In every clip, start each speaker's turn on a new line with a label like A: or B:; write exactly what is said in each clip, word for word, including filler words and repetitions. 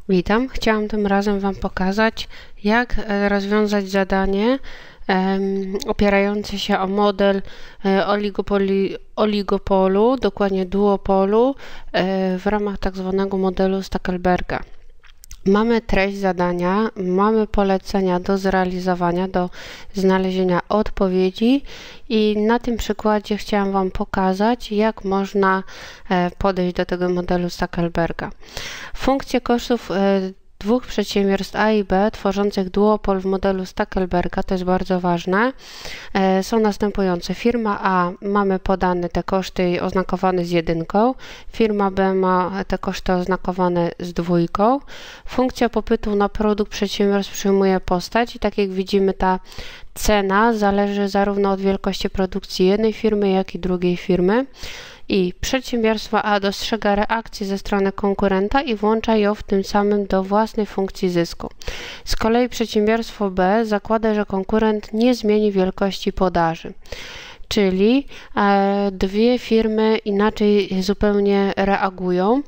A: Witam. Chciałam tym razem Wam pokazać, jak rozwiązać zadanie um, opierające się o model oligopoli, oligopolu, dokładnie duopolu, e, w ramach tak zwanego modelu Stackelberga. Mamy treść zadania, mamy polecenia do zrealizowania, do znalezienia odpowiedzi i na tym przykładzie chciałam Wam pokazać, jak można podejść do tego modelu Stackelberga. Funkcje kosztów dwóch przedsiębiorstw A i B tworzących duopol w modelu Stackelberga, to jest bardzo ważne, e, są następujące. Firma A, mamy podane te koszty oznakowane z jedynką, firma B ma te koszty oznakowane z dwójką. Funkcja popytu na produkt przedsiębiorstw przyjmuje postać i tak jak widzimy, ta cena zależy zarówno od wielkości produkcji jednej firmy, jak i drugiej firmy. I przedsiębiorstwo A dostrzega reakcję ze strony konkurenta i włącza ją w tym samym do własnej funkcji zysku. Z kolei przedsiębiorstwo B zakłada, że konkurent nie zmieni wielkości podaży. Czyli e, dwie firmy inaczej zupełnie reagują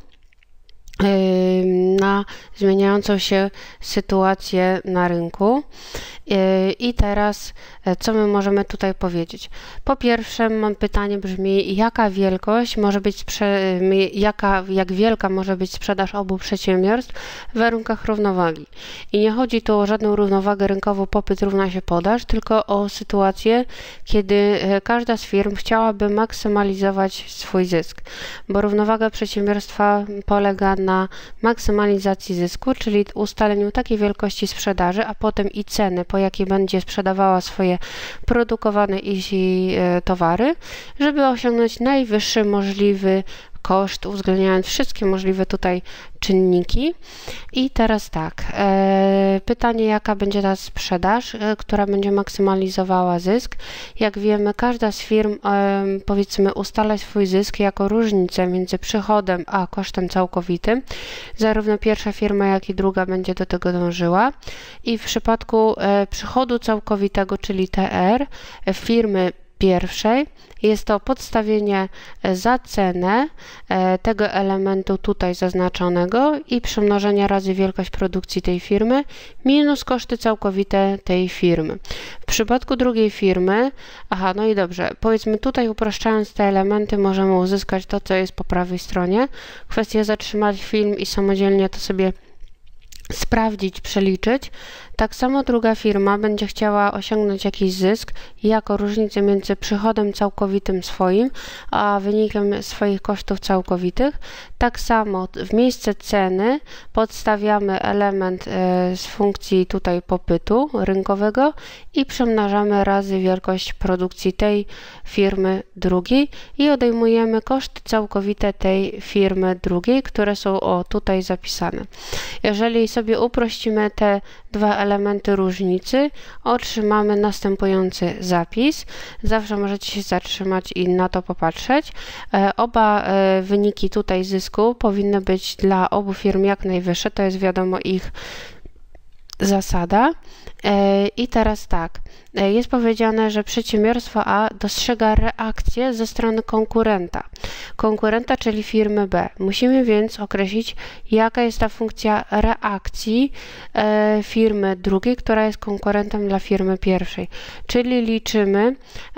A: na zmieniającą się sytuację na rynku. I teraz co my możemy tutaj powiedzieć? Po pierwsze, mam pytanie brzmi, jaka wielkość może być, jaka, jak wielka może być sprzedaż obu przedsiębiorstw w warunkach równowagi. I nie chodzi tu o żadną równowagę rynkową, popyt równa się podaż, tylko o sytuację, kiedy każda z firm chciałaby maksymalizować swój zysk, bo równowaga przedsiębiorstwa polega na maksymalizacji zysku, czyli ustaleniu takiej wielkości sprzedaży, a potem i ceny, po jakiej będzie sprzedawała swoje produkowane i towary, żeby osiągnąć najwyższy możliwy koszt, uwzględniając wszystkie możliwe tutaj czynniki. I teraz tak, e, pytanie, jaka będzie ta sprzedaż, e, która będzie maksymalizowała zysk. Jak wiemy, każda z firm e, powiedzmy ustala swój zysk jako różnicę między przychodem a kosztem całkowitym. Zarówno pierwsza firma, jak i druga będzie do tego dążyła. I w przypadku e, przychodu całkowitego, czyli T R, e, firmy pierwszej, jest to podstawienie za cenę tego elementu tutaj zaznaczonego i przemnożenia razy wielkość produkcji tej firmy minus koszty całkowite tej firmy. W przypadku drugiej firmy, aha, no i dobrze, powiedzmy tutaj upraszczając te elementy możemy uzyskać to, co jest po prawej stronie. Kwestia zatrzymać film i samodzielnie to sobie sprawdzić, przeliczyć. Tak samo druga firma będzie chciała osiągnąć jakiś zysk jako różnicę między przychodem całkowitym swoim, a wynikiem swoich kosztów całkowitych. Tak samo w miejsce ceny podstawiamy element z funkcji tutaj popytu rynkowego i przemnażamy razy wielkość produkcji tej firmy drugiej i odejmujemy koszty całkowite tej firmy drugiej, które są o tutaj zapisane. Jeżeli sobie uprościmy te dwa elementy różnicy, otrzymamy następujący zapis. Zawsze możecie się zatrzymać i na to popatrzeć. E, oba e, wyniki tutaj zysku powinny być dla obu firm jak najwyższe, to jest wiadomo ich zasada. I teraz tak, jest powiedziane, że przedsiębiorstwo A dostrzega reakcję ze strony konkurenta. Konkurenta, czyli firmy B. Musimy więc określić, jaka jest ta funkcja reakcji firmy drugiej, która jest konkurentem dla firmy pierwszej. Czyli liczymy,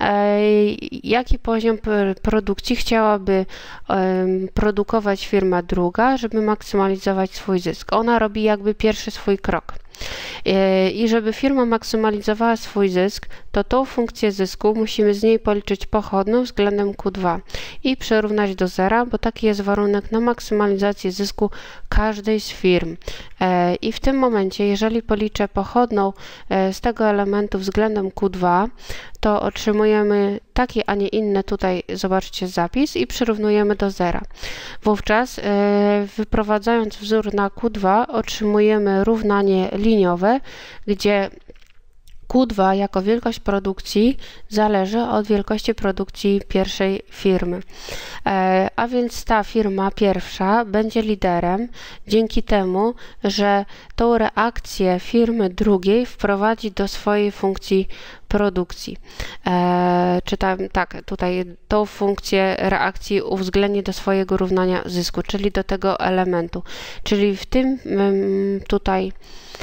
A: jaki poziom produkcji chciałaby produkować firma druga, żeby maksymalizować swój zysk. Ona robi jakby pierwszy swój krok. I żeby firma maksymalizowała swój zysk, to tą funkcję zysku musimy z niej policzyć pochodną względem Q dwa i przyrównać do zera, bo taki jest warunek na maksymalizację zysku każdej z firm. I w tym momencie, jeżeli policzę pochodną z tego elementu względem Q dwa, to otrzymujemy taki, a nie inny, tutaj zobaczcie zapis i przyrównujemy do zera. Wówczas wyprowadzając wzór na Q dwa otrzymujemy równanie liniowe, gdzie Q dwa jako wielkość produkcji zależy od wielkości produkcji pierwszej firmy. E, a więc ta firma pierwsza będzie liderem dzięki temu, że tą reakcję firmy drugiej wprowadzi do swojej funkcji produkcji. E, czy tam, tak, tutaj tą funkcję reakcji uwzględni do swojego równania zysku, czyli do tego elementu. Czyli w tym tutaj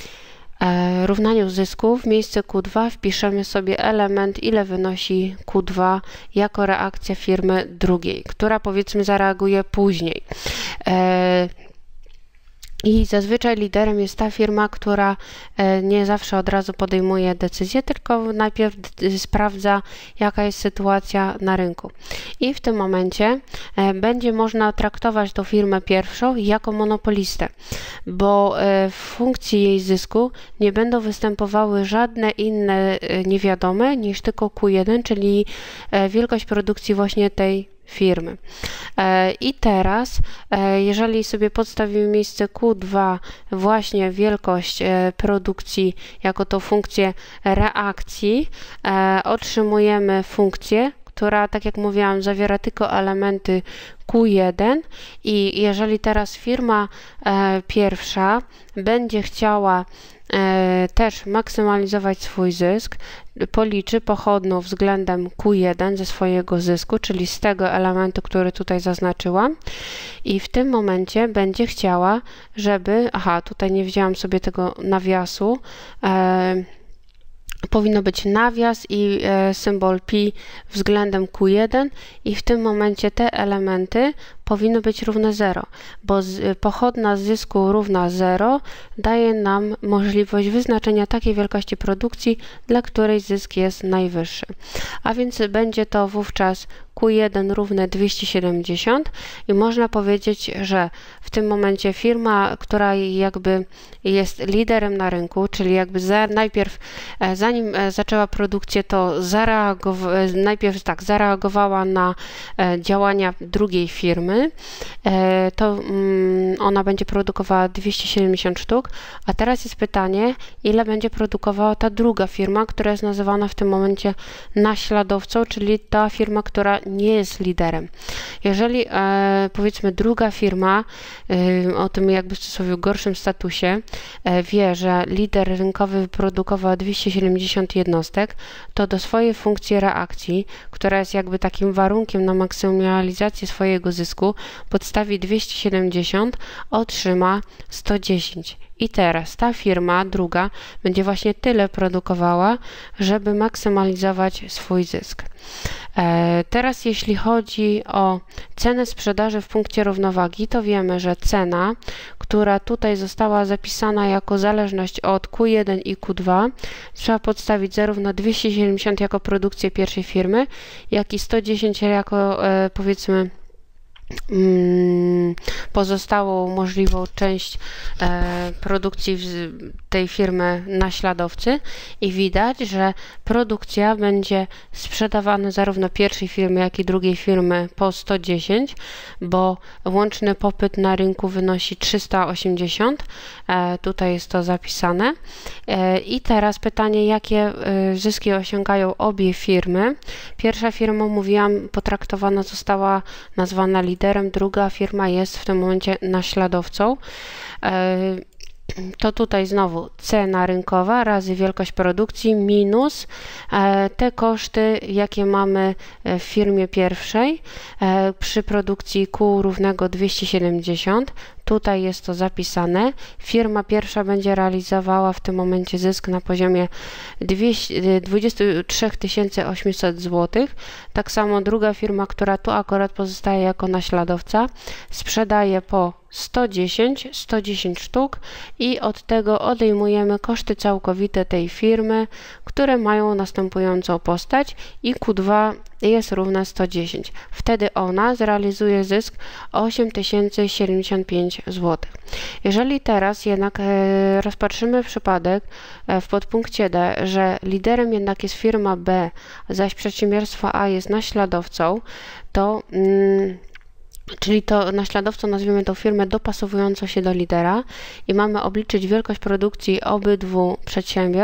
A: e, równaniu zysku w miejsce Q dwa wpiszemy sobie element, ile wynosi Q dwa jako reakcja firmy drugiej, która powiedzmy zareaguje później. E, I zazwyczaj liderem jest ta firma, która nie zawsze od razu podejmuje decyzję, tylko najpierw sprawdza, jaka jest sytuacja na rynku. I w tym momencie będzie można traktować tą firmę pierwszą jako monopolistę, bo w funkcji jej zysku nie będą występowały żadne inne niewiadome niż tylko Q jeden, czyli wielkość produkcji właśnie tej firmy. I teraz, jeżeli sobie podstawimy miejsce Q dwa właśnie wielkość produkcji jako tą funkcję reakcji, otrzymujemy funkcję, która, tak jak mówiłam, zawiera tylko elementy Q jeden i jeżeli teraz firma pierwsza będzie chciała też maksymalizować swój zysk, policzy pochodną względem Q jeden ze swojego zysku, czyli z tego elementu, który tutaj zaznaczyłam i w tym momencie będzie chciała, żeby, aha, tutaj nie wzięłam sobie tego nawiasu, e, powinno być nawias i e, symbol pi względem Q jeden i w tym momencie te elementy powinno być równe zero, bo z, pochodna zysku równa zero daje nam możliwość wyznaczenia takiej wielkości produkcji, dla której zysk jest najwyższy. A więc będzie to wówczas Q jeden równe dwieście siedemdziesiąt i można powiedzieć, że w tym momencie firma, która jakby jest liderem na rynku, czyli jakby za, najpierw zanim zaczęła produkcję, to zareagow najpierw tak zareagowała na działania drugiej firmy, to ona będzie produkowała dwieście siedemdziesiąt sztuk, a teraz jest pytanie, ile będzie produkowała ta druga firma, która jest nazywana w tym momencie naśladowcą, czyli ta firma, która nie jest liderem. Jeżeli e, powiedzmy druga firma e, o tym jakby w cudzysłowie gorszym statusie e, wie, że lider rynkowy wyprodukował dwieście siedemdziesiąt jednostek, to do swojej funkcji reakcji, która jest jakby takim warunkiem na maksymalizację swojego zysku, podstawi dwieście siedemdziesiąt, otrzyma sto dziesięć. I teraz ta firma druga będzie właśnie tyle produkowała, żeby maksymalizować swój zysk. E, teraz jeśli chodzi o cenę sprzedaży w punkcie równowagi, to wiemy, że cena, która tutaj została zapisana jako zależność od Q jeden i Q dwa, trzeba podstawić zarówno dwieście siedemdziesiąt jako produkcję pierwszej firmy, jak i sto dziesięć jako e, powiedzmy pozostałą możliwą część e, produkcji w tej firmy naśladowcy i widać, że produkcja będzie sprzedawana zarówno pierwszej firmy, jak i drugiej firmy po sto dziesięć, bo łączny popyt na rynku wynosi trzysta osiemdziesiąt, e, tutaj jest to zapisane. E, I teraz pytanie, jakie e, zyski osiągają obie firmy. Pierwsza firma, mówiłam, potraktowana została, nazwana liderem, druga firma jest w tym momencie naśladowcą. To tutaj znowu cena rynkowa razy wielkość produkcji minus te koszty, jakie mamy w firmie pierwszej przy produkcji Q równego dwieście siedemdziesiąt. Tutaj jest to zapisane. Firma pierwsza będzie realizowała w tym momencie zysk na poziomie dwadzieścia trzy tysiące osiemset złotych. Tak samo druga firma, która tu akurat pozostaje jako naśladowca, sprzedaje po sto dziesięć, sto dziesięć sztuk i od tego odejmujemy koszty całkowite tej firmy, które mają następującą postać i Q dwa jest równe sto dziesięć. Wtedy ona zrealizuje zysk osiem tysięcy siedemdziesiąt pięć złotych. Jeżeli teraz jednak e, rozpatrzymy przypadek e, w podpunkcie D, że liderem jednak jest firma B, zaś przedsiębiorstwo A jest naśladowcą, to mm, czyli to naśladowcą nazwiemy tą firmę dopasowującą się do lidera i mamy obliczyć wielkość produkcji obydwu przedsiębiorstw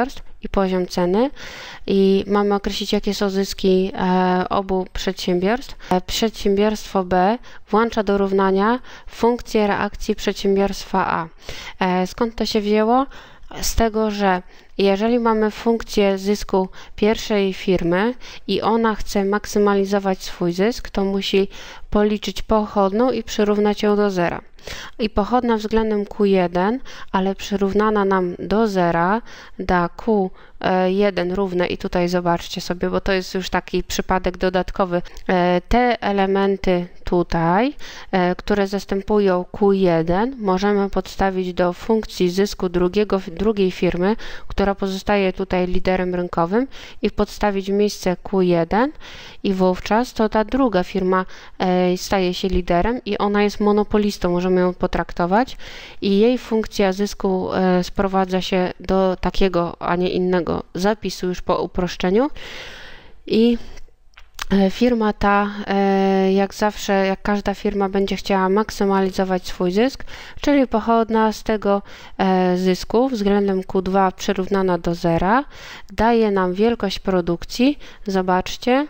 A: i poziom ceny i mamy określić, jakie są zyski e, obu przedsiębiorstw. E, przedsiębiorstwo B włącza do równania funkcję reakcji przedsiębiorstwa A. E, skąd to się wzięło? Z tego, że jeżeli mamy funkcję zysku pierwszej firmy i ona chce maksymalizować swój zysk, to musi policzyć pochodną i przyrównać ją do zera. I pochodna względem Q jeden, ale przyrównana nam do zera, da Q jeden równe i tutaj zobaczcie sobie, bo to jest już taki przypadek dodatkowy. Te elementy tutaj, które zastępują Q jeden, możemy podstawić do funkcji zysku drugiego, drugiej firmy, która pozostaje tutaj liderem rynkowym i podstawić w miejsce Q jeden i wówczas to ta druga firma staje się liderem i ona jest monopolistą, możemy ją potraktować i jej funkcja zysku sprowadza się do takiego, a nie innego zapisu już po uproszczeniu i firma ta, jak zawsze, jak każda firma będzie chciała maksymalizować swój zysk, czyli pochodna z tego zysku względem Q dwa przyrównana do zera daje nam wielkość produkcji, zobaczcie,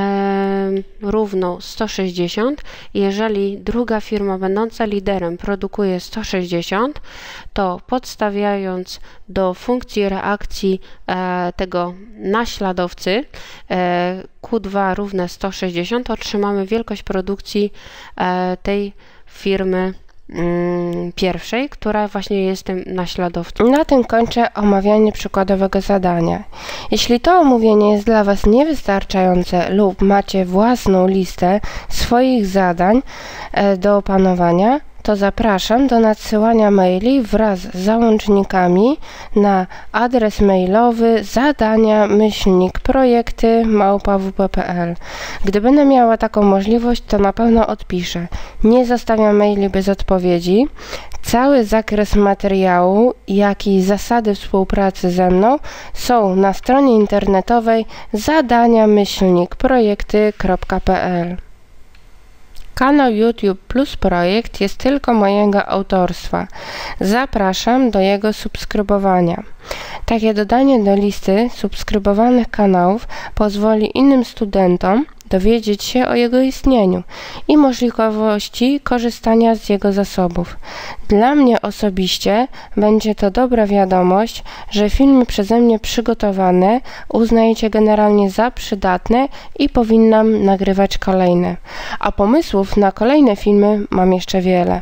A: równą sto sześćdziesiąt. Jeżeli druga firma będąca liderem produkuje sto sześćdziesiąt, to podstawiając do funkcji reakcji tego naśladowcy Q dwa równe sto sześćdziesiąt, otrzymamy wielkość produkcji tej firmy pierwszej, która właśnie jest tym naśladowcą.
B: Na tym kończę omawianie przykładowego zadania. Jeśli to omówienie jest dla Was niewystarczające lub macie własną listę swoich zadań do opanowania, to zapraszam do nadsyłania maili wraz z załącznikami na adres mailowy zadania myślnik projekty małpa w p kropka p l. Gdy będę miała taką możliwość, to na pewno odpiszę. Nie zostawiam maili bez odpowiedzi. Cały zakres materiału, jak i zasady współpracy ze mną są na stronie internetowej zadania myślnik projekty kropka p l. Kanał YouTube Plus Projekt jest tylko mojego autorstwa. Zapraszam do jego subskrybowania. Takie dodanie do listy subskrybowanych kanałów pozwoli innym studentom dowiedzieć się o jego istnieniu i możliwości korzystania z jego zasobów. Dla mnie osobiście będzie to dobra wiadomość, że filmy przeze mnie przygotowane uznajecie generalnie za przydatne i powinnam nagrywać kolejne. A pomysłów na kolejne filmy mam jeszcze wiele.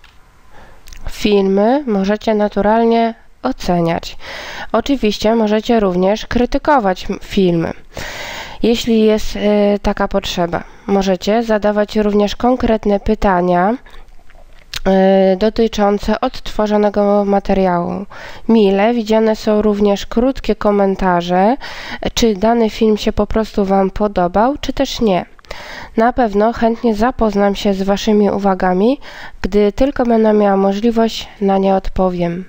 B: Filmy możecie naturalnie oceniać. Oczywiście możecie również krytykować filmy, jeśli jest y, taka potrzeba. Możecie zadawać również konkretne pytania y, dotyczące odtworzonego materiału. Mile widziane są również krótkie komentarze, czy dany film się po prostu Wam podobał, czy też nie. Na pewno chętnie zapoznam się z Waszymi uwagami, gdy tylko będę miała możliwość, na nie odpowiem.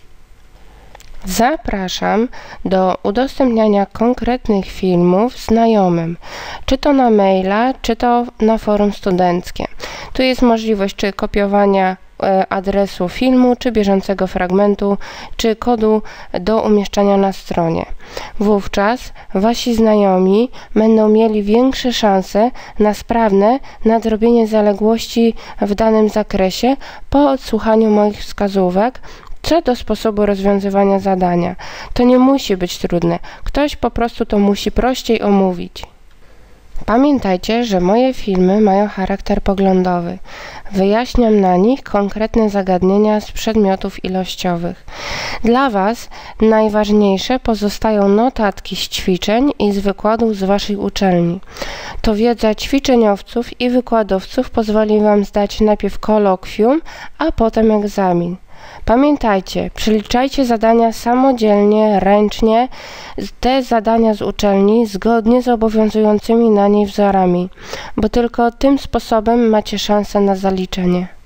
B: Zapraszam do udostępniania konkretnych filmów znajomym, czy to na maila, czy to na forum studenckie. Tu jest możliwość czy kopiowania adresu filmu, czy bieżącego fragmentu, czy kodu do umieszczania na stronie. Wówczas Wasi znajomi będą mieli większe szanse na sprawne nadrobienie zaległości w danym zakresie po odsłuchaniu moich wskazówek co do sposobu rozwiązywania zadania. To nie musi być trudne. Ktoś po prostu to musi prościej omówić. Pamiętajcie, że moje filmy mają charakter poglądowy. Wyjaśniam na nich konkretne zagadnienia z przedmiotów ilościowych. Dla Was najważniejsze pozostają notatki z ćwiczeń i z wykładów z Waszej uczelni. To wiedza ćwiczeniowców i wykładowców pozwoli Wam zdać najpierw kolokwium, a potem egzamin. Pamiętajcie, przeliczajcie zadania samodzielnie, ręcznie, te zadania z uczelni zgodnie z obowiązującymi na niej wzorami, bo tylko tym sposobem macie szansę na zaliczenie.